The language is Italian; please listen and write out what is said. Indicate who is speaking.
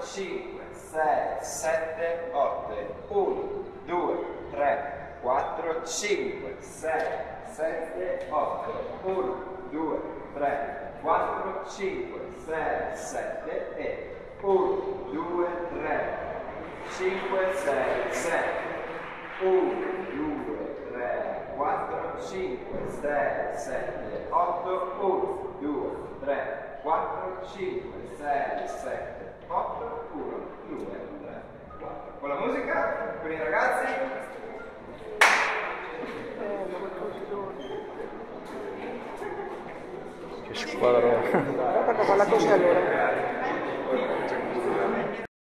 Speaker 1: 5, 6, 7, 8, 1, 2, 3, 4, 5, 6, 7, 8, 1, 2, 3, 4, 5, 6, 7 e 1, 2, 3, 5, 6, 7, 1, 2, 3, 4, 5, 6, 7, 8, 1, 2, 3, 4, 5, 6, 7, 8, 1, 2, 3, 4. Con la musica, con i ragazzi.
Speaker 2: Che squadra.
Speaker 3: Guarda, fa la cosa allora.